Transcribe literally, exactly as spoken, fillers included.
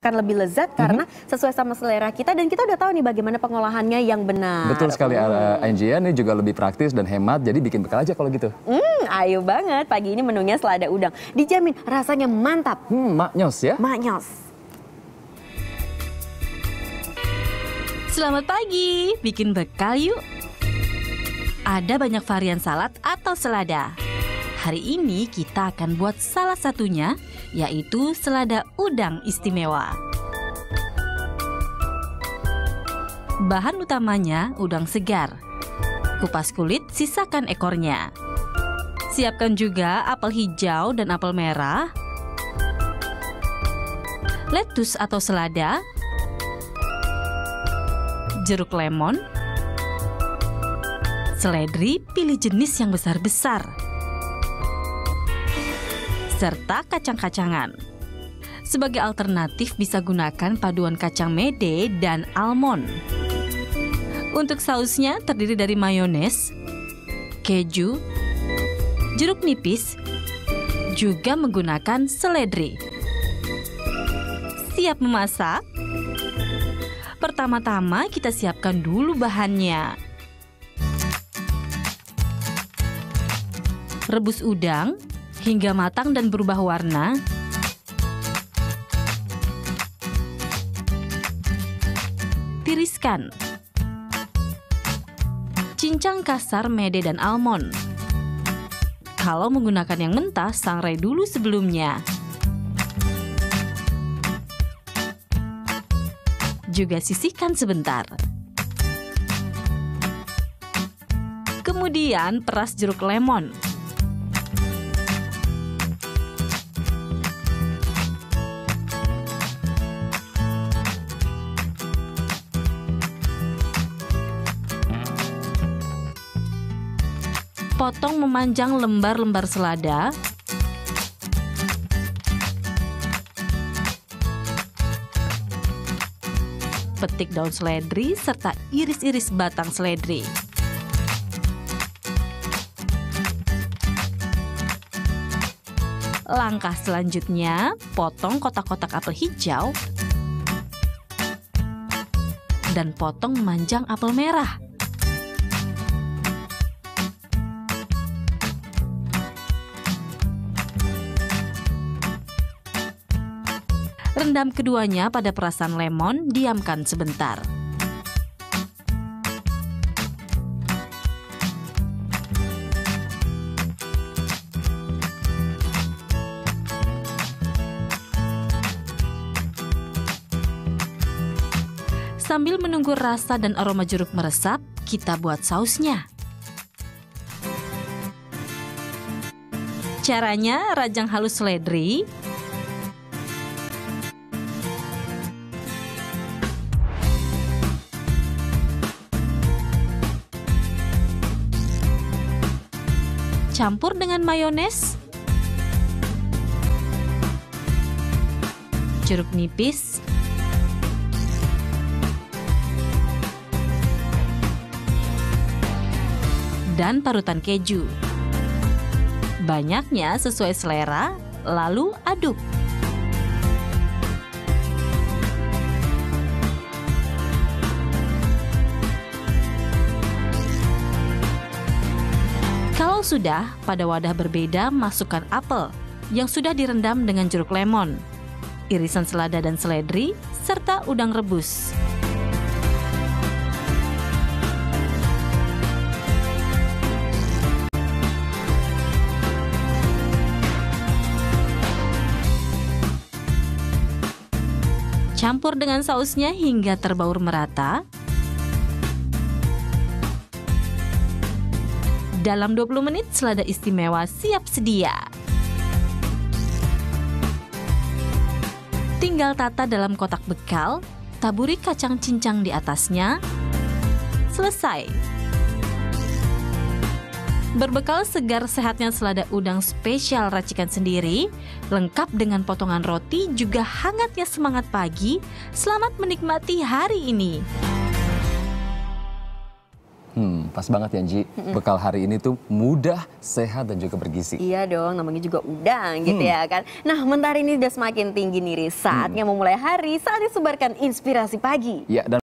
akan lebih lezat karena mm-hmm. sesuai sama selera kita dan kita udah tahu nih bagaimana pengolahannya yang benar. Betul sekali, hmm. Angia, ini juga lebih praktis dan hemat, jadi bikin bekal aja kalau gitu. Hmm, ayo banget. Pagi ini menunya selada udang. Dijamin rasanya mantap. Hmm, maknyos ya. Maknyos. Selamat pagi, bikin bekal yuk. Ada banyak varian salad atau selada. Hari ini kita akan buat salah satunya, yaitu selada udang istimewa. Bahan utamanya udang segar. Kupas kulit, sisakan ekornya. Siapkan juga apel hijau dan apel merah, lettuce atau selada, jeruk lemon, seledri pilih jenis yang besar-besar, serta kacang-kacangan. Sebagai alternatif bisa gunakan paduan kacang mede dan almond. Untuk sausnya terdiri dari mayones, keju, jeruk nipis, juga menggunakan seledri. Siap memasak? Pertama-tama kita siapkan dulu bahannya. Rebus udang hingga matang dan berubah warna. Tiriskan. Cincang kasar mede dan almond. Kalau menggunakan yang mentah, sangrai dulu sebelumnya. Juga sisihkan sebentar. Kemudian peras jeruk lemon. Potong memanjang lembar-lembar selada. Petik daun seledri serta iris-iris batang seledri. Langkah selanjutnya, potong kotak-kotak apel hijau dan potong memanjang apel merah. Rendam keduanya pada perasan lemon, diamkan sebentar. Sambil menunggu rasa dan aroma jeruk meresap, kita buat sausnya. Caranya, rajang halus seledri, campur dengan mayones, jeruk nipis, dan parutan keju. Banyaknya sesuai selera, lalu aduk. Kalau sudah, pada wadah berbeda masukkan apel yang sudah direndam dengan jeruk lemon, irisan selada dan seledri, serta udang rebus. Campur dengan sausnya hingga terbaur merata. Dalam dua puluh menit, selada istimewa siap sedia. Tinggal tata dalam kotak bekal, taburi kacang cincang di atasnya. Selesai. Berbekal segar sehatnya selada udang spesial racikan sendiri, lengkap dengan potongan roti juga hangatnya semangat pagi, selamat menikmati hari ini. Hmm, pas banget ya Ji. Bekal hari ini tuh mudah, sehat dan juga bergizi. Iya dong, namanya juga udang gitu Hmm. ya kan. Nah, mentari ini udah semakin tinggi nih, Riz. Saatnya memulai hari, saatnya sebarkan inspirasi pagi. Ya, dan